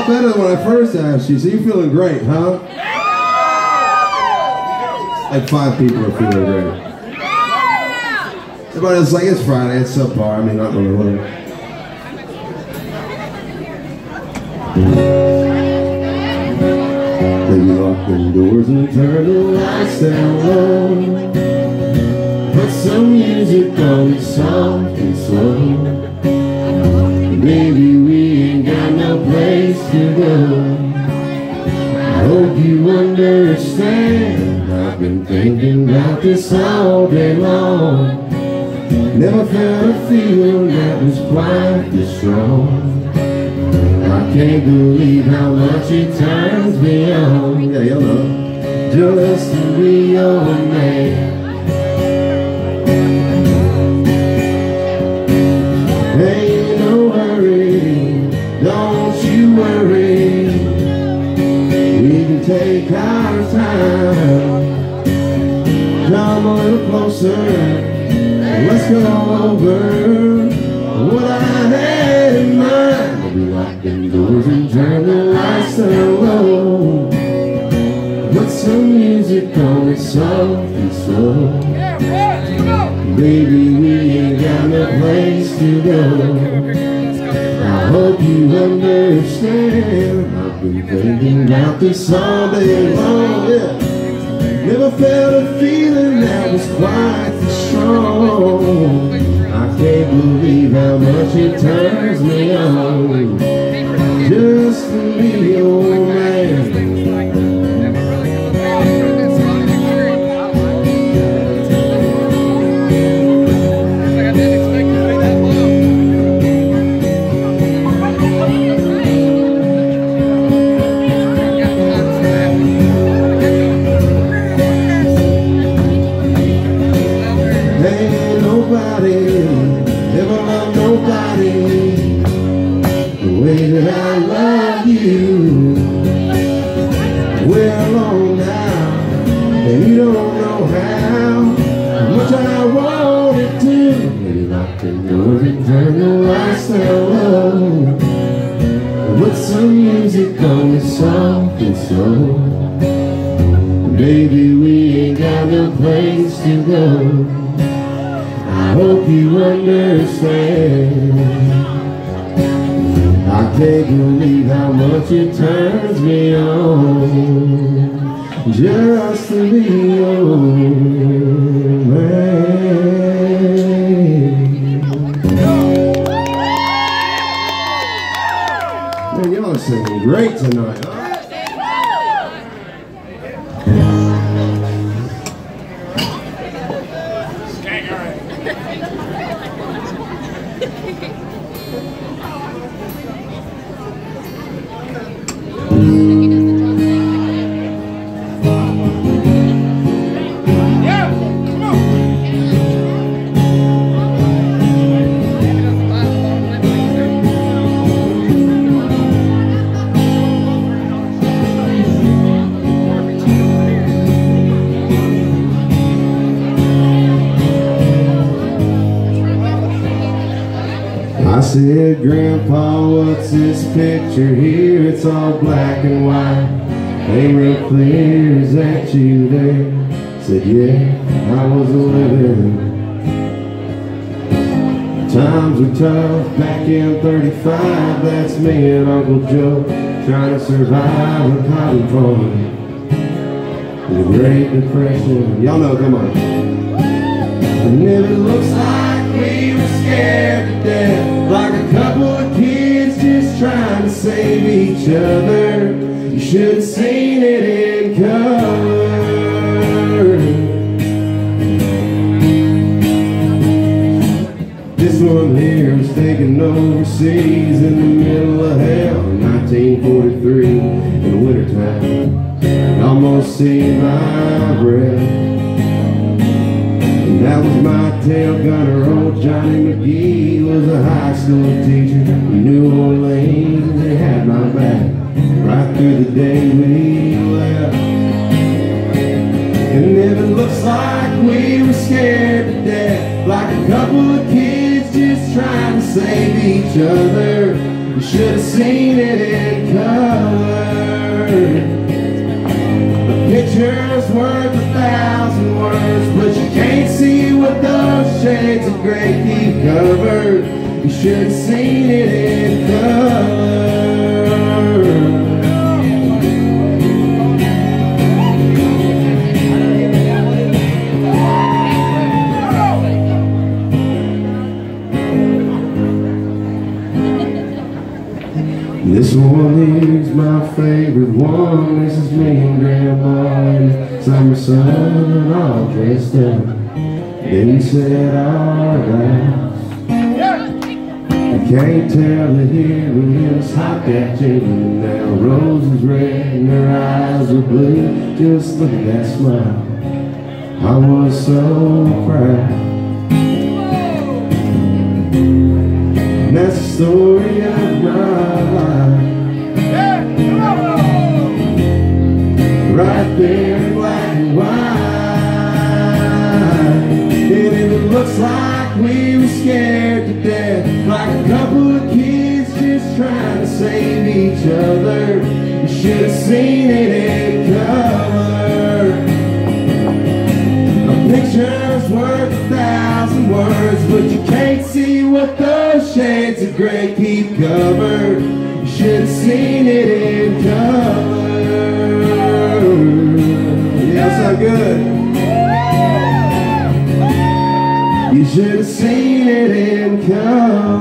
better than when I first asked you, so you're feeling great, huh? Like 5 people are feeling great. Everybody else is like, it's Friday, it's subpar, I mean, not really work. Then you lock the doors and turn the lights down low. Put some music on it soft and slow. Baby, we ain't got no place to go. I hope you understand. I've been thinking about this all day long. Never felt a feeling that was quite this strong. I can't believe how much it turns me on. Yeah, you know, just to be your man. Ain't no hurry, don't you worry. We can take our time. Come a little closer, let's go over what I had in mind. We'll be locking doors and turn the lights down low. Put some music on it soft and slow. Baby, we ain't got no place to go. I hope you understand. I've been thinking about this all day long, yeah. Never felt a feeling that was quite this strong. I can't believe how much it turns me on. Just to be your man. Ain't nobody ever loved nobody the way that I love you. We're alone now, and you don't know how much I wanted to. Maybe lock the doors and turn the lights down low. Put some music on it soft and slow. Baby, we ain't got no place to go. I hope you understand. I can't believe how much it turns me on just to be your man. Man, y'all are singing great tonight, huh? I said, Grandpa, what's this picture here? It's all black and white, ain't real clear. Is that you there? Said, yeah, I was living. Times were tough back in 35. That's me and Uncle Joe trying to survive a cotton farm. The Great Depression, y'all know, come on. And if it looks like we were scared to death, like a couple of kids just trying to save each other, you should have seen it in color. This one here was taken overseas in the middle of hell in 1943 in the wintertime. Almost saved my breath. That was my tail gunner, old Johnny McGee was a high school teacher in New Orleans. They had my back right through the day we left. And if it looks like we were scared to death, like a couple of kids just trying to save each other, you should have seen it in color. should have seen it in color. This one is my favorite one. This is me and Grandma and summer sun all dressed up. Then we said alright. You can't tell it here, but it's hot that June. Now Rose is red and her eyes are blue. Just look at that smile, I was so proud. And that's the story of my life. Right there in black and white. And it looks like we were scared to death, like a couple of kids just trying to save each other. You should have seen it in color. A picture's worth 1,000 words, but you can't see what those shades of gray keep covered. You should have seen it in color. Yeah, so good. You should have seen it in color.